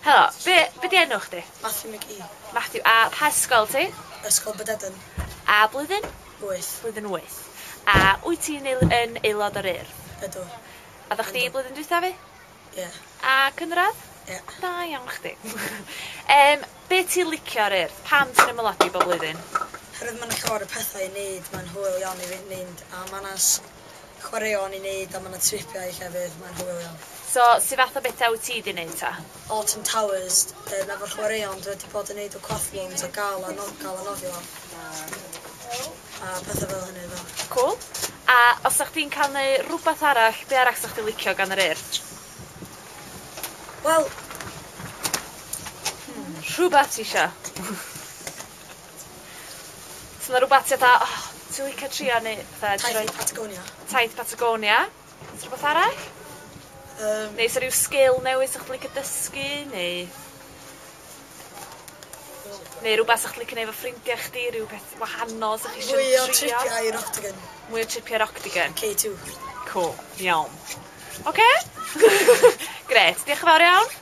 Helo, be di enw chdi? Matthew McGee. Matthew, a pa ysgol ti? Ysgol Bydeden. A blwyddyn? 8. Blwyddyn 8. A wyt ti'n yn aelod o'r Urdd? Ydw. A ddech chi blwyddyn dwytha fi? Ie. A cynradd? Ie. Da iawn chdi. Be ti'n licio ar Urdd? Pam ti'n ymwelodi bob blwyddyn? Herwydd mae'n llawer o pethau i wneud, mae'n hwyl iawn i fynd, a mae'n chwaraeon i wneud, a mae'n tripiau hefyd, mae'n hwyl iawn. So, si fath o bethau wyt ti di wneud ta? Alton Towers, efo'r chwaraeon, dwi wedi bod yn wneud o cothlons, a gael a nofio. A pethau fel hynny ddo. Cool. A os ydych chi'n cael neu rhywbeth arall, be arall ydych chi'n licio gan yr Urdd? Wel... Rhywbeth ti isio? So na rhywbeth ti dda, ti'n licio trio neu... Taith Patagonia. Taith Patagonia. Is rhywbeth arall? Neu is rhyw sgil newydd sy'ch licio dysgu, neu... Neu rhywbeth sy'ch licio neud efo ffrindiau chdi, rhyw beth wahanol sy'ch eisiau trio. Mwy o tripiau i'r Octagon. Mwy o tripiau'r Octagon. K2. Cool, iawn. Oce? Gret, diolch yn fawr iawn.